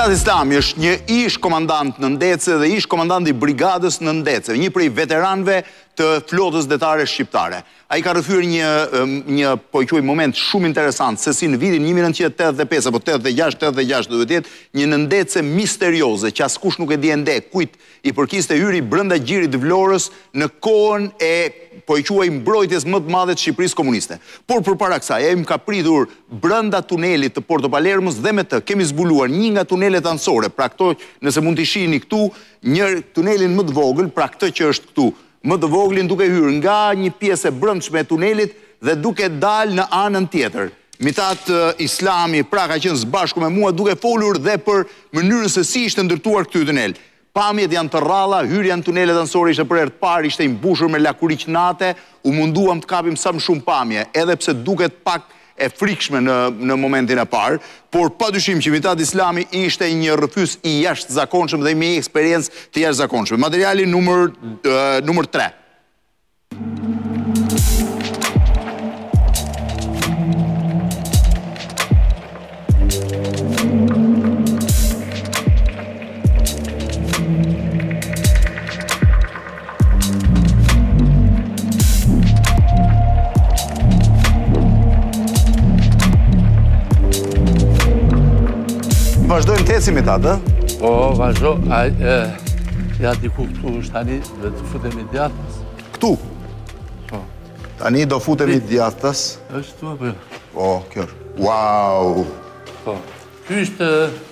Mitat Islami është një ish komandant në Ndece dhe ish komandant i brigadës në Ndece, një prej veteranëve të flotës detare shqiptare. A i ka rëfyr një po i quaj moment shumë interesant, se si në vitin 1985, apo 86 duhet jetë, një Ndece misterioze, që askush nuk e di ende kujt i përkiste hyri brenda gjirit Vlorës në kohën e po i quaj mbrojtjes më të madhe të Shqipërisë komuniste. Por përpara kësaj, ai më ka pritur brenda tunelit të Porto Palermos dhe me të kemi zbuluar një nga tunelet anësore, pra këto, nëse mund t'i shihni këtu, një tunelin më të vogël, pra këtë që është këtu, më të voglin duke hyrë nga një pjesë e brendshme e tunelit dhe duke dalë në anën tjetër. Mitat Islami pra ka qenë së bashku me mua duke folur dhe për mënyrën se si ishte ndërtuar këtë tunel. Pamjet janë të rralla, hyrja në tunelet anësore ishte për herë të parë, ishte i mbushur me lakuriqnate, u munduam të kapim sa më shumë pamje, edhe pse duket pak e frikshme në momentin e parë, por padyshim që Mitat Islami ishte një rrëfys i jashtëzakonshëm dhe me eksperiencë të jashtëzakonshme. Materiali numër 3. Vazhdojmë të ecim Mitat, Po, vazhdo. Ja diku këtu është tani, dhe të futemi djathtas. Këtu? Po. Tani do futemi djathtas. është tu apo jo? Po, kjo është. Wow! Po. Ky është...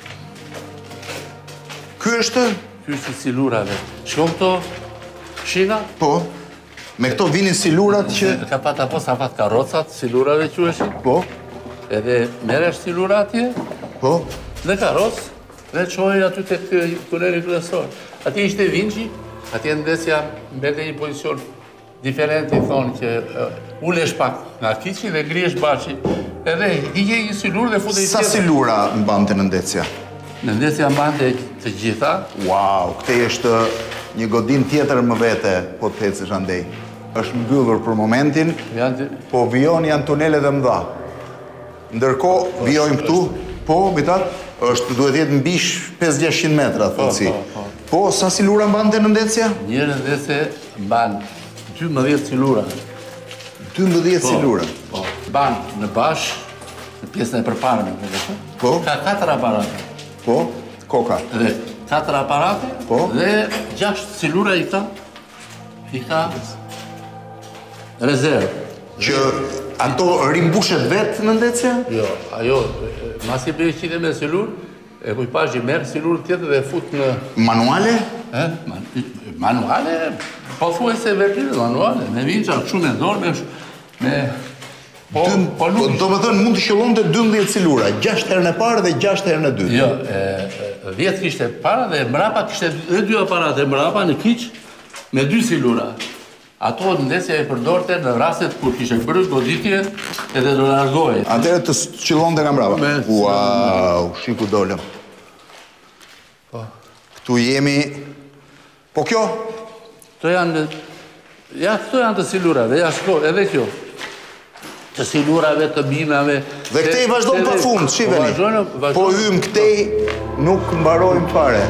Ky është? Ky është silurave. Shkon këto shina? Po. Me këto vinin silurat që... Ka pat apo sa pat karrocat, silurave quheshin. Po. Edhe merresh silura atje, Po. dhe karrocë, dhe çojnë aty tek tuneli kryesor. Atje ishte Vinci, atje Ndesja mbete një pozicion diferent, i thonë që ulesh pak nga kiçi dhe ngrihesh bashi, edhe hije një silur dhe futej tjetër. Sa silura mbante në Ndesja? Në Ndesja mbante të gjitha. Wow, këtej është një godin tjetër më vete, po të ecësh andej. Është mbyllur për momentin, po vijon janë tunelet e mëdha. Ndërkohë vijojmë këtu, po, Mitat, është duhet jetë mbi 500-600 metra, thënësi. Po, sa silura mbante në Ndesja? Një në Ndesje mban 12 silura. 12 silura? Po, mban në bash, në pjesën e përparme. Po? Ka 4 aparate. Po, koka. Dhe 4 aparate, dhe 6 silura i ka rezervë. Që ato rimbushet vetë në Ndesja? Jo, ajo, mas i bëjë qite me silur, e kujpash i merë silur tjetër dhe fut në... Manuale? Manuale, po thuaj se veprime manuale, me vinqa, shumë e dorë, me... Po, do më thënë mund të qëllon të 12 silura, 6 herën e parë dhe 6 herën e dytë. Jo, 10 kishte para dhe mrapa kishte dhe 2 aparate mrapa në kiq me 2 silura. Ato në Ndesja e përdorte në rastet kur kishe bërë goditje edhe do largohet. Atëre të qëllon të nga mrapa. Wow, shiku dolem. Këtu jemi... Po kjo? Këto janë... Ja, këto janë të silurave, ja shko, edhe kjo. Të silurave, të binave... Dhe këtej vazhdojmë pa fund, shiveni. Po hymë këtej nuk mbarojmë pare.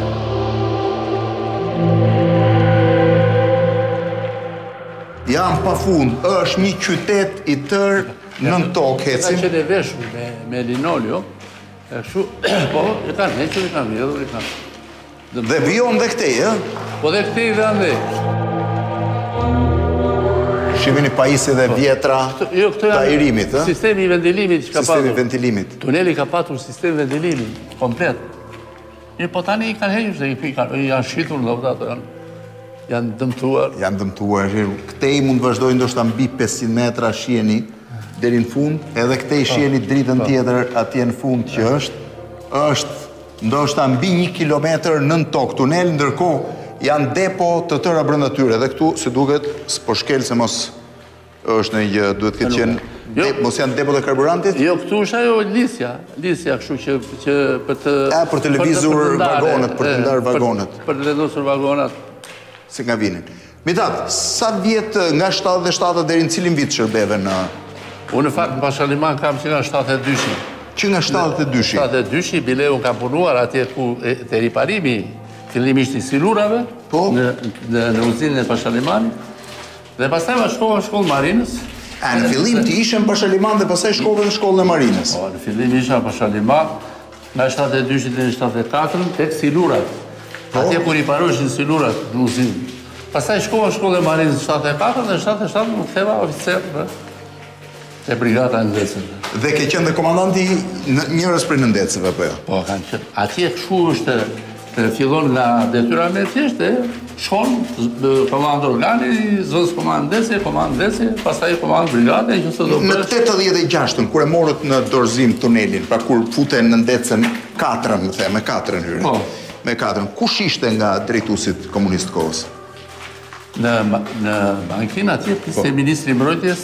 Jam pa fund, është një qytet i tërë nën tokë, hecim. Ka qenë e veshur me linolio, po, e kanë hequr, e kanë vjedhur, e kanë... Dhe vijon dhe këtej, e? Po dhe këtej dhe andej. Shivini pajisje dhe vjetra të aerimit, e? Sistemi i vendilimit që ka patur. Sistemi i vendilimit. Tuneli ka patur sistemi vendilimit, komplet. Po tani i kanë hequr, se i janë shqitur në dhe ato janë dëmtuar. Janë dëmtuar. Këtej mund të vazhdojnë ndoshta mbi 500 metra shieni deri në fund, edhe këtej shieni dritën tjetër atje në fund që është ndoshta mbi 1 kilometër nën tokë tunel, ndërkohë janë depo të tëra brenda tyre. Dhe këtu, si duket, s'po shkel se mos është në një, duhet këtë qenë, mos janë depo të karburantit? Jo, këtu është ajo lisja, kështu që për të... Për të lëvizur vagonet, për të ndarë vagonet. Për të vendosur vagonat. Si nga vinin. Mitat, sa vjetë nga 77 deri në cilin vit shërbeve në... Unë në fakt në Bashaliman kam që nga 72. Që nga 72-shi? 72-shi, Bileu ka punuar atje ku të riparimi fillimisht i silurave në uzinën e Pashalimanit dhe pastaj ma shkova në shkollë Marinës. Në fillim ti ishe në Pashaliman dhe pastaj shkove në shkollën e Marinës? Po, në fillim isha në Pashaliman, nga 72-shi dhe në 74 tek silurat. Atje ku riparoshin silurat në uzinë. Pastaj shkova në shkollën e Marinës në 74 dhe në 77 më ktheva oficer e brigata e ndecëve. Dhe ke qenë dhe komandanti njërës për ndecëve, po jo? Po, kanë qenë. Atje kështu është, fillon nga detyra me thjesht, shkon, komandë organi, zënës komandë ndecë, pastaj komandë brigate, që se do Në 86-ën, kur e morët në dorëzim tunelin, pra kur fute në ndecën 4-ën, me 4-ën hyrën. Po. Me 4-ën. Kush ishte nga drejtuesit komunistë kohës? Në bankin atje, ishte ministri mbrojtjes,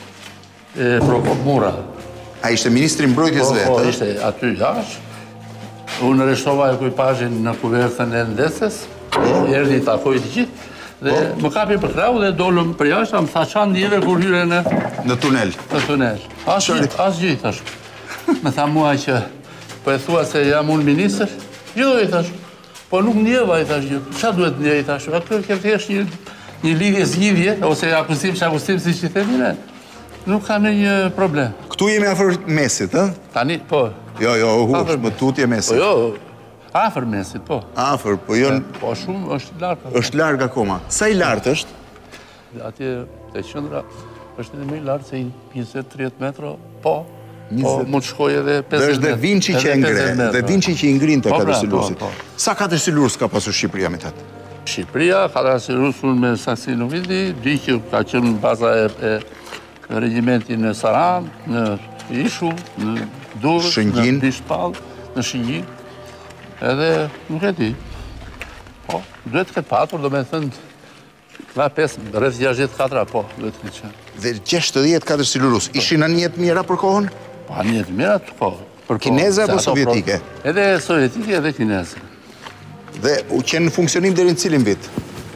Prokop Mura. A ishte ministri mbrojtjes vetë? Po, ishte aty jashtë. Unë reshtova ekuipazhin në kuvertën e ndecës, erdhi takoj të gjithë, dhe më kapi për krau dhe dolëm për jashtë, më tha qanë njëve kur hyre në tunel. Në tunel. As gjithë, tash. Më tha mua që, po e thua se jam unë ministër? Jo, i tash. Po nuk njeva, i tash. Qa duhet njeva, i tash? Atë këtë thjesht një lidhje zgjidhje, ose akustim si që themi ne. Nuk ka në një problem. Këtu jemi afër mesit, ë? Tani, po. Jo, hush, më tutje mesit. Po jo, afër mesit, po. Afër, po jo... Po shumë, është lartë. është largë akoma. Sa i lartë është? Atje, të qëndra, është edhe më i lartë se 20-30 metro, po. Po, mund shkoj edhe 50 metro. Dhe është dhe Vinci që e ngre, dhe Vinci që i ngrin të katërsilusit. Sa katërsilus ka pasur Shqipëria me tatë? Shqipëria, katërsilusun me saksi nuk vidi, di që ka qenë baza e regimentin në Saran, në Ishu, në Durrës, në Bishpall, në Shëngjin, edhe nuk e di. Po, duhet këtë patur, do me thënë, nga 5, rreth 64, po, duhet këtë qenë. Dhe 60 katërsilus, ishin anijet mira për kohën? Po, anijet mira, po. Kineze apo sovjetike? Edhe sovjetike, edhe kineze. Dhe u qenë në funksionim deri në cilin vit?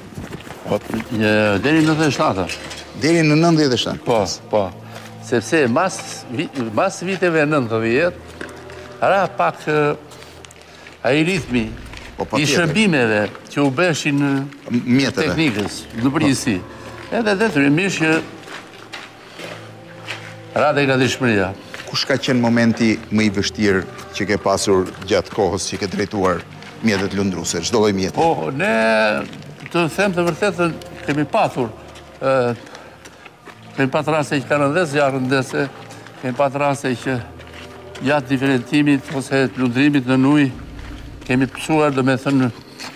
Deri në 97. Deri në 97? Po. Sepse mas viteve 90, ra pak a i ritmi i shërbimeve që u beshin teknikës, në përgjithësi. Edhe detyrimisht që ra dhe nga dishmëria. Kush ka qenë momenti më i vështirë që ke pasur gjatë kohës që ke drejtuar mjetet lundruse, çdo lloj mjeti? Po, ne të them të vërtetën kemi patur raste që kanë ndesë, jarë ndese, kemi patur raste që gjatë diferentimit ose lundrimit në ujë, kemi pësuar, do me thënë,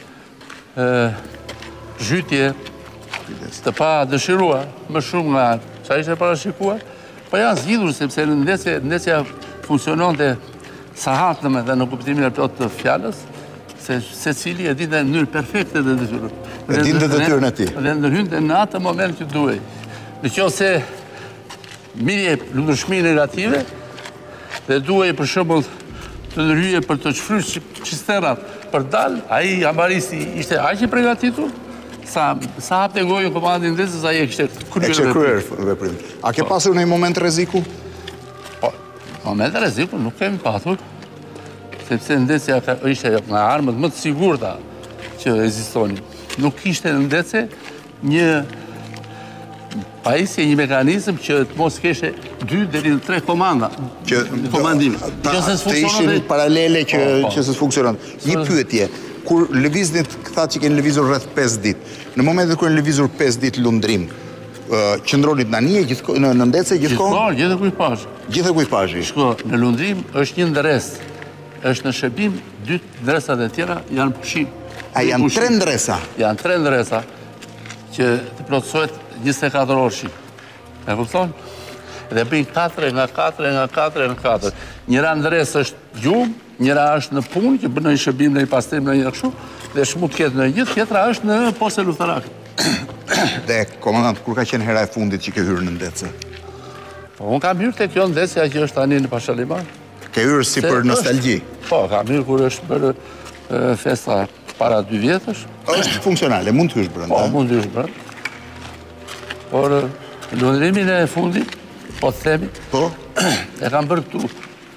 zhytje të pa dëshiruar, më shumë nga qa ishte parashikuar, po janë zgjidhur, sepse në ndesja funksiononte sahatëm dhe në kuptimin e plot të fjallës, se cili e ditë në mënyrë perfekte dhe detyrën. E ditë dhe detyrën e ti. Dhe ndërhynte në atë moment që duhej. Në që se mirje lundërshmi negative, dhe duhej për shembull të ndërhyje për të qfrysh qisterat për dal, a i ambaristi ishte aq i përgatitur, sa hapte gojën komandin ndesës, a i e kishte kryer veprim. A ke pasur në një moment rreziku? Po, moment rreziku nuk kemi pasur, sepse ndesja ishte nga armët më të sigurta që ekzistonin. Nuk ishte në ndese një pajisje, një mekanizm që të mos keshe 2 deri në 3 komanda. Komandim. Të ishin paralele që se funksionon. Një pyetje, kur lëviznit këthat që kënë lëvizur rreth 5 dit, në momentet kur në lëvizur 5 dit lundrim, qëndronit në një, në ndece, gjithkohë? Gjithë ekipazhi. Gjithë ekipazhi. Shko, në lundrim është një ndres, është në shërbim, 2 ndresat e tjera janë pushim. A janë 3 ndresa? Janë 3 ndresa që të plotësohet 24 orë. E kupton? Dhe bëjnë 4 nga 4 nga 4 nga 4. Njëra ndres është gjumë, njëra është në punë, që bënë një shërbim në një pastrim në një kështu, dhe shmu të ketë në gjithë, tjetra është në poste luftarake. Dhe, komandant, kur ka qenë hera e fundit që ke hyrë në ndece? Po, unë kam hyrë të kjo ndece, a që është tani në Pashaliman. Ke hyrë si për nostalgji? Po, kam hyrë kur është bërë festa para 2 vjetësh. është funksionale, mund të hysh brenda? Po, mund të hysh brenda. Por, lundrimin e fundit, po të themi, e kam bërë këtu.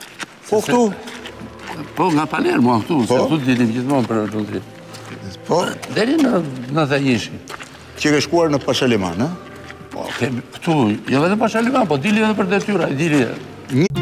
Po këtu? Po, nga Palermo, këtu, se këtu dilim gjithmonë për Lundrin. Po? Deri në 91-shin. Që ke shkuar në Pashaliman, në? Po, këtu, jo vetëm Pashaliman, po dili edhe për detyra, dili.